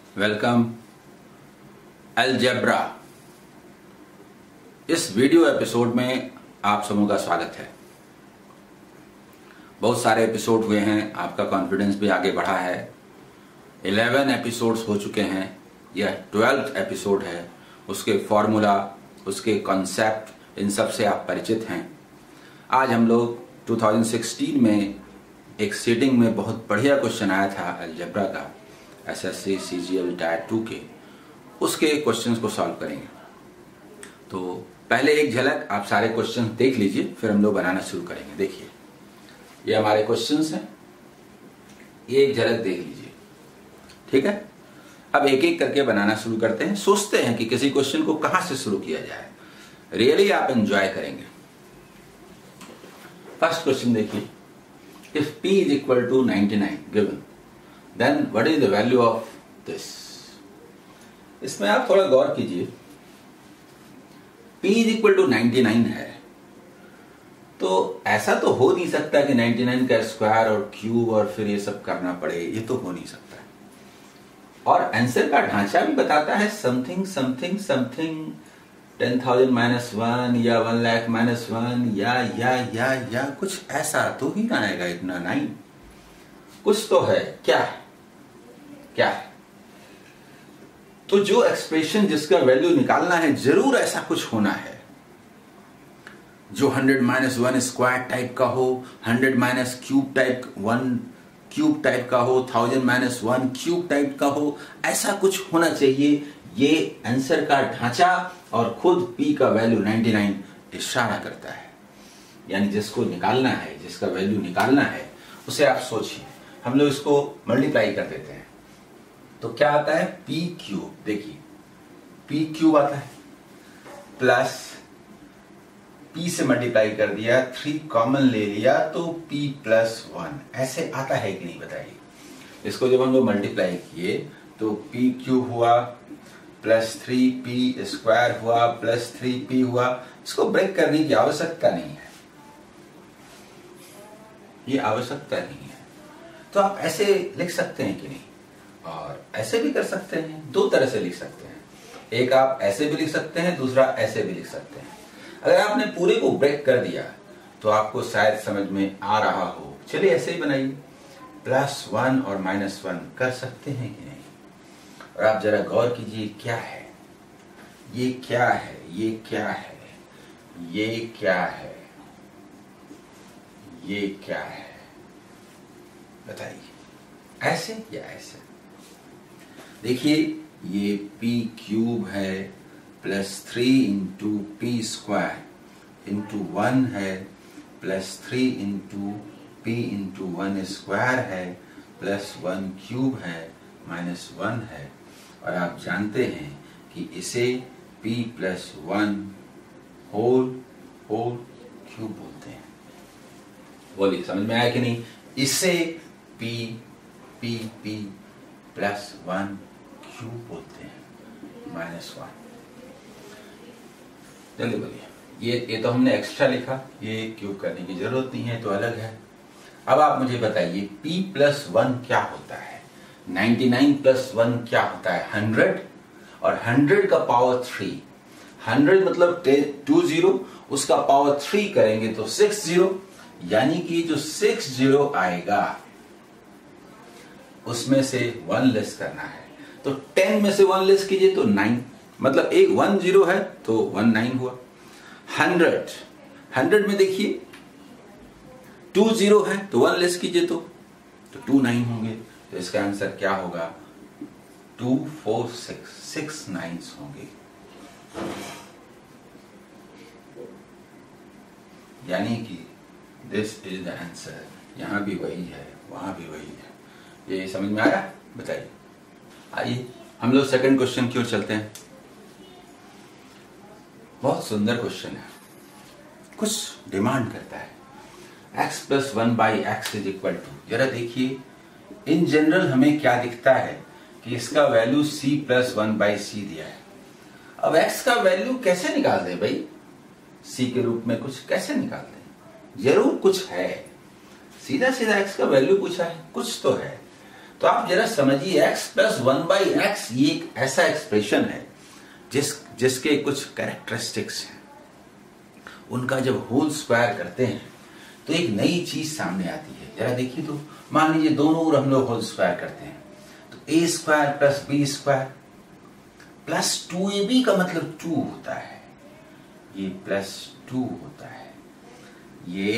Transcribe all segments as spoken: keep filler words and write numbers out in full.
Welcome algebra. इस video episode में आप सबों का स्वागत है। बहुत सारे एपिसोड हुए हैं, आपका कॉन्फिडेंस भी आगे बढ़ा है। इलेवन एपिसोड्स हो चुके हैं, यह ट्वेल्थ एपिसोड है। उसके फॉर्मूला, उसके कॉन्सेप्ट, इन सब से आप परिचित हैं। आज हम लोग दो हज़ार सोलह में एक सीटिंग में बहुत बढ़िया क्वेश्चन आया था अलजेब्रा का, एसएससी सीजीएल टायर टू के, उसके क्वेश्चंस को सॉल्व करेंगे। तो पहले एक झलक आप सारे क्वेश्चंस देख लीजिए, फिर हम लोग बनाना शुरू करेंगे। देखिए, ये हमारे क्वेश्चंस हैं, ये एक झलक देख लीजिए, ठीक है। अब एक एक करके बनाना शुरू करते हैं। सोचते हैं कि किसी क्वेश्चन को कहां से शुरू किया जाए, रियली आप एंजॉय करेंगे। फर्स्ट क्वेश्चन देखिए, if p is equal to ninety nine given, then what is the value of this. इसमें आप थोड़ा गौर कीजिए। p is equal to ninety nine है, तो ऐसा तो हो नहीं सकता कि नाइंटी नाइन का स्क्वायर और क्यूब और फिर ये सब करना पड़े, ये तो हो नहीं सकता। और आंसर का ढांचा भी बताता है something something something ten thousand minus one या वन लाख माइनस वन या या या या कुछ ऐसा तो ही ना आएगा इतना नाइन। कुछ तो है, क्या है क्या है तो जो एक्सप्रेशन जिसका वैल्यू निकालना है, जरूर ऐसा कुछ होना है जो hundred minus one square type का हो, hundred minus cube type one cube type का हो, thousand minus one cube type का हो, ऐसा कुछ होना चाहिए। ये आंसर का ढांचा और खुद p का वैल्यू नाइंटी नाइन इशारा करता है। यानी जिसको निकालना है, जिसका वैल्यू निकालना है, उसे आप सोचिए। हम लोग इसको मल्टीप्लाई कर देते हैं तो क्या आता है, p क्यूब। देखिए, p क्यूब आता है प्लस p से मल्टीप्लाई कर दिया, थ्री कॉमन ले लिया तो p प्लस वन। ऐसे आता है कि नहीं बताइए। इसको जब हम लोग मल्टीप्लाई किए तो p क्यूब हुआ प्लस थ्री पी स्क्वायर हुआ प्लस थ्री पी हुआ। इसको ब्रेक करने की आवश्यकता नहीं है, ये आवश्यकता नहीं है। तो आप ऐसे लिख सकते हैं कि नहीं, और ऐसे भी कर सकते हैं। दो तरह से लिख सकते हैं, एक आप ऐसे भी लिख सकते हैं, दूसरा ऐसे भी लिख सकते हैं। अगर आपने पूरे को ब्रेक कर दिया तो आपको शायद समझ में आ रहा हो। चलिए ऐसे ही बनाइए, प्लस वन और माइनस वन कर सकते हैं कि नहीं। और आप जरा गौर कीजिए, क्या है ये, क्या है ये, क्या है ये, क्या है ये, क्या है बताइए, ऐसे या ऐसे। देखिए, ये p क्यूब है plus three into P square into one है plus three into P into one square है प्लस वन क्यूब है माइनस वन है। और आप जानते हैं कि इसे p plus one whole whole cube बोलते हैं। बोलिए, समझ में आया कि नहीं। इसे p p p plus one cube बोलते हैं, माइनस वन। जल्दी बोलिए। ये ये तो हमने एक्स्ट्रा लिखा, ये क्यूब करने की जरूरत नहीं है, तो अलग है। अब आप मुझे बताइए, p प्लस वन क्या होता है, नाइंटी नाइन प्लस वन क्या होता है, हंड्रेड। और हंड्रेड का पावर थ्री, हंड्रेड मतलब टू जीरो, उसका पावर थ्री करेंगे तो सिक्स जीरो। यानी कि जो सिक्स जीरो आएगा उसमें से वन लेस करना है। तो टेन में से वन लेस कीजिए तो नाइन, मतलब एक वन जीरो है तो वन नाइन हुआ। हंड्रेड, हंड्रेड में देखिए टू जीरो है तो वन लेस कीजिए तो तो टू नाइन होंगे। तो इसका आंसर क्या होगा, two four six, six nines होंगे। यानी कि दिस इज द आंसर। यहां भी वही है, वहां भी वही है। ये समझ में आया, बताइए। आइए हम लोग सेकंड क्वेश्चन की ओर चलते हैं। बहुत सुंदर क्वेश्चन है, कुछ डिमांड करता है। x plus one by x is equal to, जरा देखिए इन जनरल हमें क्या दिखता है कि इसका value c plus one by C दिया है। अब x का वैल्यू कैसे निकाल दें भाई, c के रूप में कुछ कैसे निकाल दें, जरूर कुछ है। सीधा सीधा x का वैल्यू पूछा है, कुछ तो है। तो आप जरा समझिए x plus one by x ये एक ऐसा एक्सप्रेशन है जिस जिसके कुछ कैरेक्टरिस्टिक्स हैं, उनका जब होल स्क्वायर करते हैं तो एक नई चीज सामने आती है। जरा देखिए तो, मान लीजिए दोनों ओर हम लोग होल स्क्वायर करते हैं तो A square plus B square plus two A B का मतलब टू होता है, ये प्लस टू होता है, ये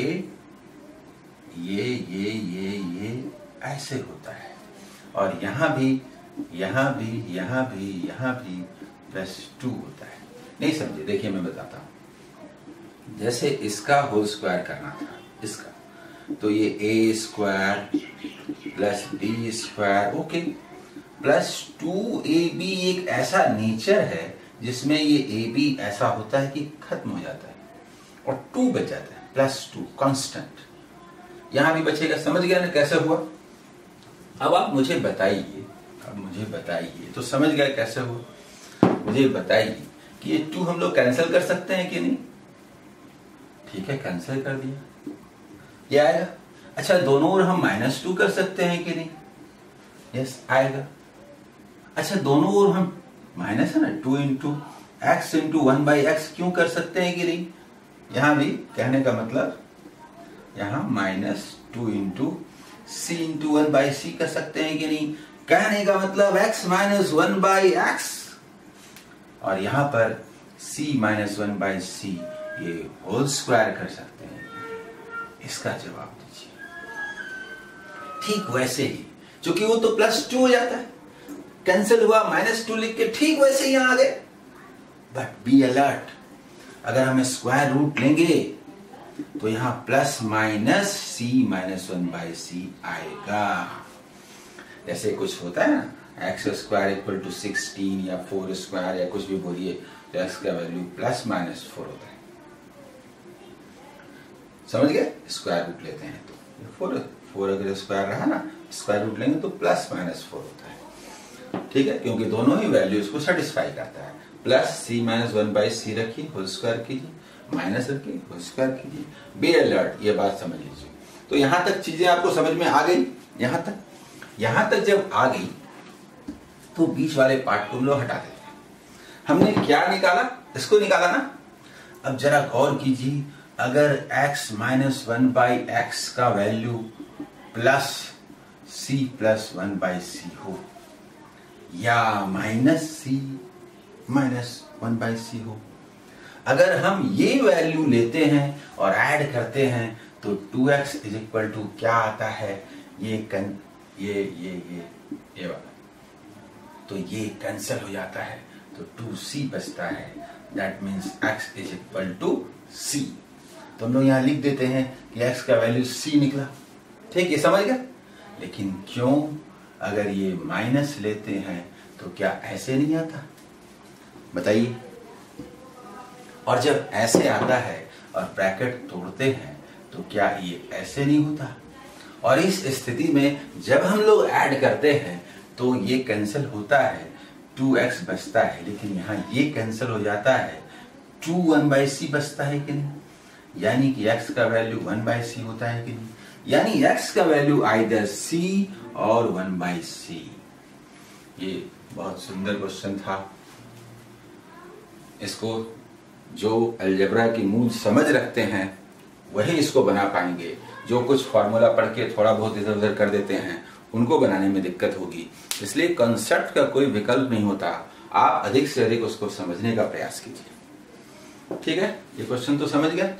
ये ये ये ये ऐसे होता है, और यहां भी यहां भी यहां भी यहां भी प्लस टू होता है। नहीं समझे? देखिए मैं बताता हूं। जैसे इसका होल स्क्वायर करना था, इसका, तो ये A square plus B square, okay, plus two A B एक ऐसा नेचर है जिसमें ये ए बी ऐसा होता है कि खत्म हो जाता है और टू बच जाता है, प्लस टू कांस्टेंट, यहां भी बचेगा। समझ गया ना कैसे हुआ? अब आप मुझे बताइए, अब मुझे बताइए तो समझ गया कैसे हुआ? मुझे बताइए कि ये टू हम लोग कैंसिल कर सकते हैं कि नहीं? ठीक है, कैंसिल कर दिया, ये आएगा। अच्छा, दोनों ओर हम माइनस टू कर सकते हैं कि नहीं? यस, आएगा। अच्छा, दोनों ओर हम माइनस है ना, two into x into one by x क्यों कर सकते हैं कि नहीं? यहां भी कहने का मतलब यहां minus two into C into one by C कर सकते हैं कि नहीं? कहने का मतलब x minus one by x, और यहां पर सी माइनस वन बाई सी ये होल स्क्वायर कर सकते हैं। इसका जवाब दीजिए। ठीक वैसे ही, क्योंकि वो तो प्लस टू हो जाता है, कैंसिल हुआ, माइनस टू लिख के ठीक वैसे ही यहां आ गए। बट बी अलर्ट, अगर हम स्क्वायर रूट लेंगे तो यहां plus minus C minus one by C आएगा। जैसे कुछ होता है ना, x square equal to sixteen या फोर स्क्वायर या कुछ भी बोलिए, तो एक्स का वैल्यू प्लस माइनस फोर होता है। समझ गए? स्क्वायर रूट लेते हैं तो फोर फोर अगर स्क्वायर रहा ना, स्क्वायर रूट लेंगे तो प्लस माइनस फोर होता है। ठीक है, क्योंकि दोनों ही वैल्यूज को सेटिस्फाई करता है। Plus C minus one by C रखिए, होल स्क्वायर कीजिए, माइनस रखिए, होल स्क्वायर कीजिए। बी अलर्ट, ये बात समझ लीजिए। तो यहां तक चीजें आपको समझ में आ गई? यहां तक यहां तक जब आ गई तो बीच वाले पार्ट को हम लोग हटा देते हैं। हमने क्या निकाला? इसको निकाला ना। अब जरा गौर कीजिए, अगर x minus one by x का value plus C plus one by C हो या minus C minus one by C हो, अगर हम ये वैल्यू लेते हैं और ऐड करते हैं तो two x is equal to क्या आता है? ये कन, ये ये ये ये वाला, तो ये कैंसिल हो जाता है, तो टू सी बचता है। That means x is equal to c. तो हम लोग यहां लिख देते हैं कि x का वैल्यू c निकला। ठीक, ये समझ गया? लेकिन क्यों अगर ये माइनस लेते हैं तो क्या ऐसे नहीं आता? बताइए। और जब ऐसे आता है और ब्रैकेट तोड़ते हैं तो क्या ये ऐसे नहीं होता? और इस स्थिति में जब हम लोग ऐड करते हैं तो ये कैंसिल होता है, टू एक्स बचता है, लेकिन यहां ये कैंसिल हो जाता है, टू वन बाई सी बचता है कि नहीं? यानी कि x का वैल्यू वन बाई सी होता है कि नहीं? यानी x का वैल्यू आइदर c और वन बाई सी। ये बहुत सुंदर क्वेश्चन था। इसको जो अलजेब्रा की मूल समझ रखते हैं वही इसको बना पाएंगे। जो कुछ फॉर्मूला पढ़ के थोड़ा बहुत इधर उधर कर देते हैं उनको बनाने में दिक्कत होगी। इसलिए कॉन्सेप्ट का कोई विकल्प नहीं होता, आप अधिक से अधिक उसको समझने का प्रयास कीजिए। ठीक है, ये क्वेश्चन तो समझ गए।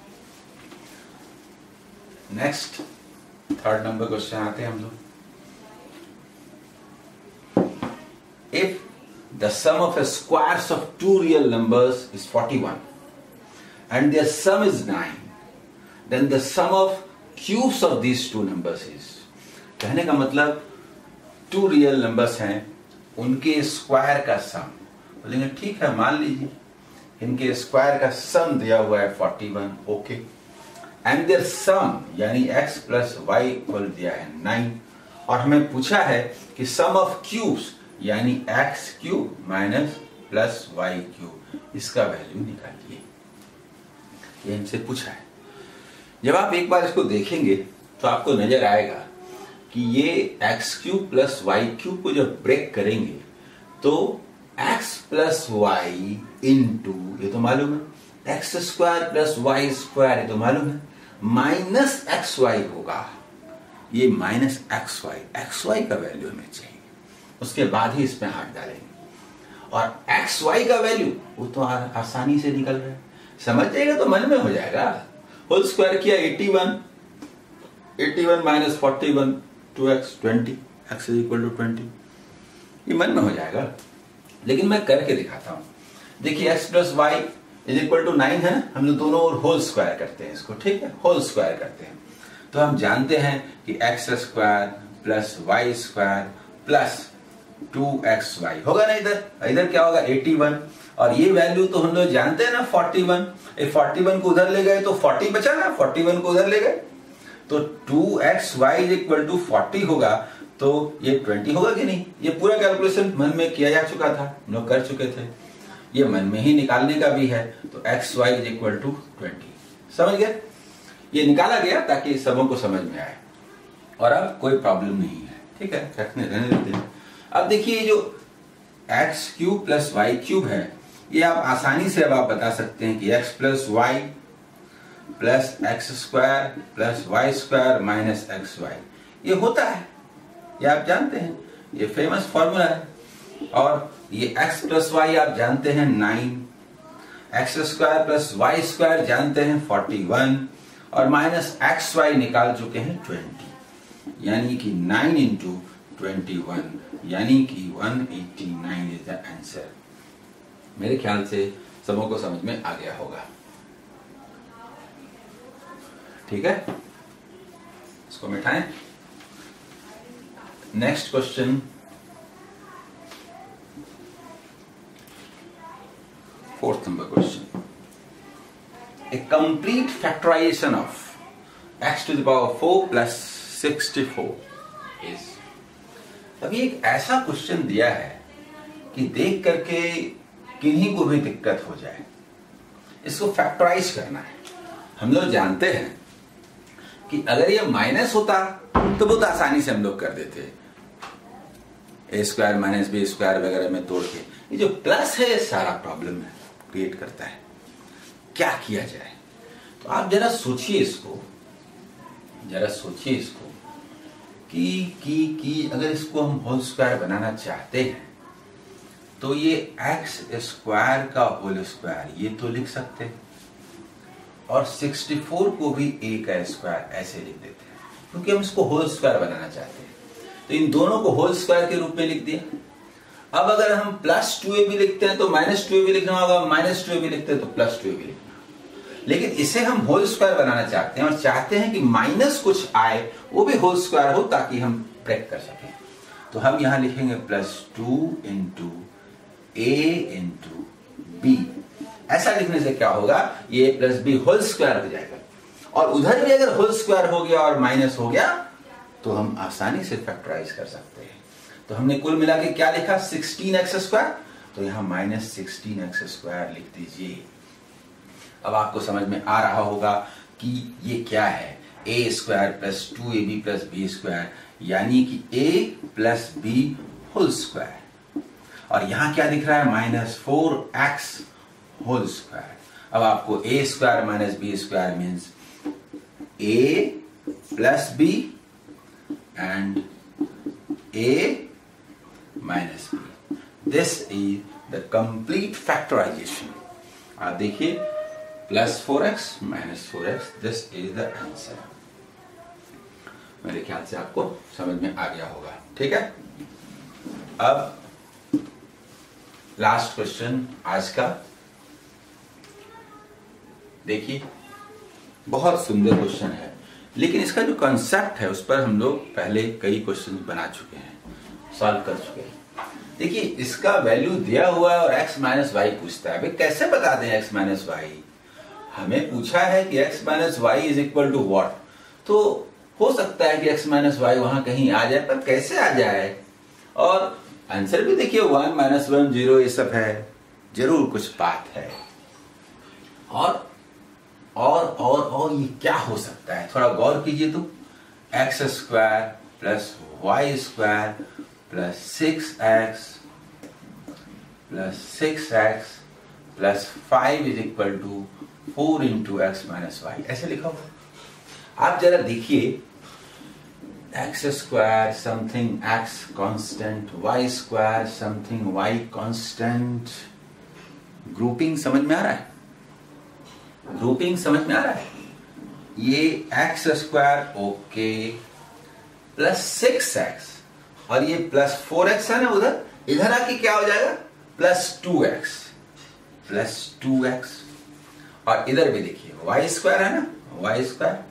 नेक्स्ट थर्ड नंबर क्वेश्चन आते हैं हम लोग। If the sum of squares of two real numbers is forty one and their sum is nine, then the sum of cubes of these two numbers is. कहने का मतलब to real numbers हैं, उनके square का सम। बोलेंगे ठीक है, मान लीजिए इनके स्क्वायर का सम दिया हुआ है forty one, okay, and their sum यानी x प्लस वाई इक्वल दिया है नाइन, और हमें पूछा है कि सम ऑफ क्यूब्स यानी x cube minus plus y cube, इसका वैल्यू निकालिए। ये हमसे पूछा है। जब आप एक बार इसको देखेंगे तो आपको नजर आएगा कि ये x cube plus y cube को जब ब्रेक करेंगे तो एक्स प्लस वाई इंटू, ये तो मालूम है, x square plus y square, ये तो मालूम है, माइनस एक्स वाई होगा। ये minus x y, x y का वैल्यू हमें चाहिए, उसके बाद ही इसमें हाथ डालेंगे। और एक्स वाई का वैल्यू वो तो आ, आसानी से निकल रहा है, समझ जाएगा तो मन में हो जाएगा। होल स्क्वायर किया इक्यासी, इक्यासी माइनस इकतालीस, two x, twenty, x is equal to twenty, ये मन में हो जाएगा। लेकिन मैं करके दिखाता हूं। देखिए x plus y is equal to nine है ना, हम लोग दोनों और होल स्क्वायर करते हैं इसको, ठीक है, होल स्क्वायर करते हैं। तो हम जानते हैं कि x square plus y square plus two x y होगा ना, इधर इधर क्या होगा इक्यासी, और ये वैल्यू तो हम लोग जानते हैं ना इकतालीस, ये इकतालीस को उधर ले गए तो चालीस बचा ना, इकतालीस को उधर ले गए तो two x y is equal to चालीस होगा, तो ये बीस होगा कि नहीं। ये पूरा कैलकुलेशन मन में किया जा चुका था, हम लोग कर चुके थे, ये मन में ही निकालने का भी है। तो x y is equal to twenty, समझ गए, ये निकाला गया ताकि सबों को समझ में आए, और अब कोई प्रॉब्लम नहीं है, ठीक है, रखने रहने देते हैं। अब देखिए जो x cube plus y cube है, ये आप आसानी से अब आप बता सकते हैं कि x plus y plus x square plus y square minus x y, ये होता है, ये आप जानते हैं, ये फेमस फॉर्मूला है। और ये एक्स प्लस वाई आप जानते हैं nine, x square plus y square जानते हैं फोर्टी वन, और माइनस एक्स वाई निकाल चुके हैं ट्वेंटी, यानी कि नाइन इंटू ट्वेंटी वन, यानी कि one eighty nine is the answer. मेरे ख्याल से सबों को समझ में आ गया होगा, ठीक है, इसको मिटाएं। Next question, fourth number question, a complete factorization of x to the power four plus sixty four is. अभी एक ऐसा क्वेश्चन दिया है कि देख करके किन्हीं को भी दिक्कत हो जाए, इसको फैक्टराइज करना है। हम लोग जानते हैं कि अगर ये माइनस होता तो बहुत आसानी से हम लोग कर देते, a square minus b square वगैरह में तोड़ के। ये जो प्लस है सारा प्रॉब्लम है क्रिएट करता है, क्या किया जाए। तो आप जरा सोचिए इसको, जरा सोचिए इसको कि कि कि अगर इसको हम होल स्क्वायर बनाना चाहते हैं तो ये एक्स स्क्वायर का होल स्क्वायर ये तो लिख सकते हैं, और सिक्सटी फोर को भी ए का स्क्वायर ऐसे लिख देते हैं, क्योंकि हम इसको होल स्क्वायर बनाना चाहते हैं। तो इन दोनों को होल स्क्वायर के रूप में लिख दिया। अब अगर हम प्लस टू ए भी लिखते हैं तो माइनस टू ए भी लिखना होगा, माइनस टू ए भी लिखते हैं तो प्लस टू ए भी लिखना होगा। लेकिन इसे हम होल स्क्वायर बनाना चाहते हैं और चाहते हैं कि माइनस कुछ आए वो भी होल स्क्वायर हो ताकि हम ब्रेक कर सकें। तो हम यहां लिखेंगे plus two into a into b. ऐसा लिखने से क्या होगा, ये a plus b whole square हो जाएगा, और उधर भी अगर होल स्क्वायर हो गया और माइनस हो गया तो हम आसानी से फैक्टराइज कर सकते हैं। तो हमने कुल मिला के क्या लिखा, सिक्सटीन एक्स स्क्वायर, तो यहां माइनस सिक्सटीन एक्स स्क्वायर लिख दीजिए। अब आपको समझ में आ रहा होगा कि ये क्या है, a square plus two A b plus B square, यानी कि a plus b whole square. और यहां क्या दिख रहा है, minus four x whole square. अब आपको a square minus b square means a plus b and a minus b. This is the complete factorization. आप देखिए plus four x minus four x, this is the answer. मेरे ख्याल से आपको समझ में आ गया होगा, ठीक है। अब लास्ट क्वेश्चन आज का देखिए, बहुत सुंदर क्वेश्चन है, लेकिन इसका जो कॉन्सेप्ट है उस पर हम लोग पहले कई क्वेश्चन बना चुके हैं, सॉल्व कर चुके हैं। देखिए इसका वैल्यू दिया हुआ है और x माइनस वाई पूछता है, भाई कैसे बता दें x माइनस वाई। हमें पूछा है कि x minus y is equal to what, तो हो सकता है कि x माइनस वाई वहां कहीं आ जाए, पर कैसे आ जाए। और आंसर भी देखिए वन माइनस वन जीरो ये सब है, जरूर कुछ बात है। और और और और ये क्या हो सकता है, थोड़ा गौर कीजिए। तो x square plus y square plus six x plus six x plus five is equal to four into x minus y, ऐसे लिखा हुआ। आप जरा देखिए, x square something x constant, y square something y constant. Grouping समझ में आ रहा है? ग्रुपिंग समझ में आ रहा है? ये x square okay plus six x और ये प्लस फोर एक्स है ना, उधर इधर आके क्या हो जाएगा plus two x plus two x और इधर भी देखिए वाई स्क्वायर है ना, वाई स्क्वायर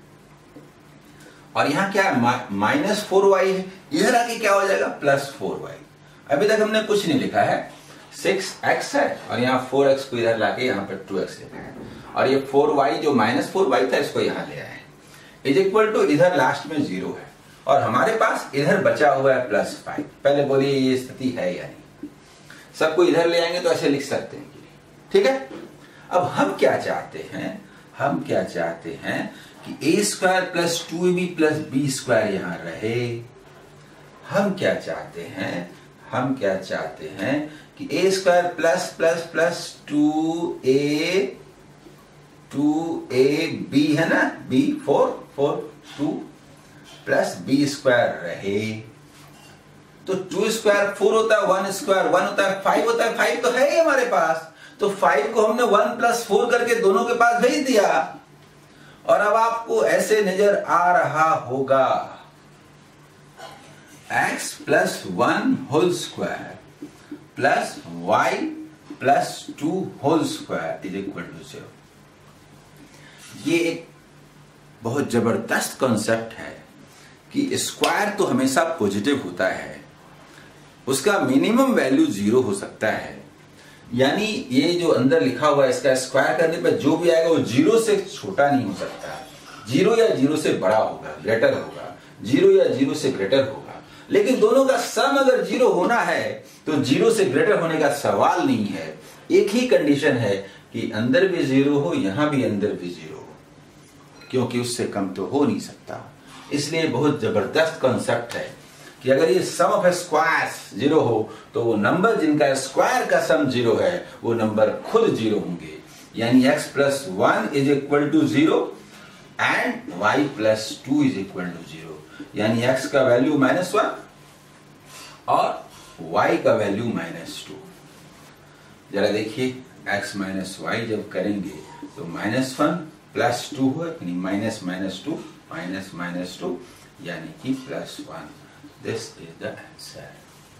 और यहां क्या है माइनस फोर वाई है, इधर आके क्या हो जाएगा प्लस फोर वाई। अभी तक हमने कुछ नहीं लिखा है, सिक्स एक्स है और यहाँ फोर एक्स को इधर लाके यहाँ पर टू एक्स लिखा है और ये फोर वाई जो माइनस फोर वाई था इसको यहां ले आए इज इक्वल टू इधर लास्ट में जीरो है और हमारे पास इधर बचा हुआ है प्लस फाइव। पहले बोलिए ये स्थिति है या नहीं? सबको इधर ले आएंगे तो ऐसे लिख सकते हैं, ठीक है। अब हम क्या चाहते हैं, हम क्या चाहते हैं कि a square plus two A b plus B square यहां रहे। हम क्या चाहते हैं, हम क्या चाहते हैं कि a square plus plus plus two a two A b है ना, b four four two plus B square रहे। तो टू स्क्वायर फोर होता है, वन स्क्वायर वन होता है, फाइव होता है, फाइव तो है ही हमारे पास। तो फाइव को हमने वन प्लस फोर करके दोनों के पास भेज दिया और अब आपको ऐसे नजर आ रहा होगा x plus one whole square plus y plus two whole square is equal to zero. ये एक बहुत जबरदस्त कॉन्सेप्ट है कि स्क्वायर तो हमेशा पॉजिटिव होता है, उसका मिनिमम वैल्यू जीरो हो सकता है। यानी ये जो अंदर लिखा हुआ है इसका स्क्वायर करने पर जो भी आएगा वो जीरो से छोटा नहीं हो सकता, जीरो या जीरो से बड़ा होगा, ग्रेटर होगा, जीरो या जीरो से ग्रेटर होगा। लेकिन दोनों का सम अगर जीरो होना है तो जीरो से ग्रेटर होने का सवाल नहीं है। एक ही कंडीशन है कि अंदर भी जीरो हो, यहां भी अंदर भी जीरो हो, क्योंकि उससे कम तो हो नहीं सकता। इसलिए बहुत जबरदस्त कॉन्सेप्ट है कि अगर ये सम ऑफ स्क्वायर्स जीरो हो तो वो नंबर जिनका स्क्वायर का सम जीरो है वो नंबर खुद जीरो होंगे। यानी x plus one is equal to zero and y plus two is equal to zero. यानी x का वैल्यू माइनस वन और y का वैल्यू माइनस टू। जरा देखिए x माइनस वाई जब करेंगे तो माइनस वन प्लस टू हुआ, यानी minus minus two minus minus two यानी कि plus one. This is the answer.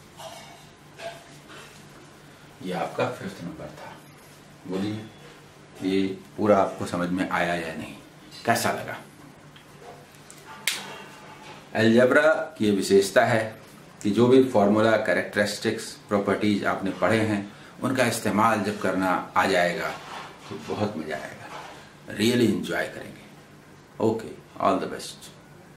ये आपका फिफ्थ नंबर था। बोलिए ये पूरा आपको समझ में आया या नहीं, कैसा लगा? अलजेब्रा की ये विशेषता है कि जो भी फॉर्मूला, कैरेक्टरिस्टिक्स, प्रॉपर्टीज आपने पढ़े हैं उनका इस्तेमाल जब करना आ जाएगा तो बहुत मजा आएगा, रियली एंजॉय करेंगे। Okay, all the best.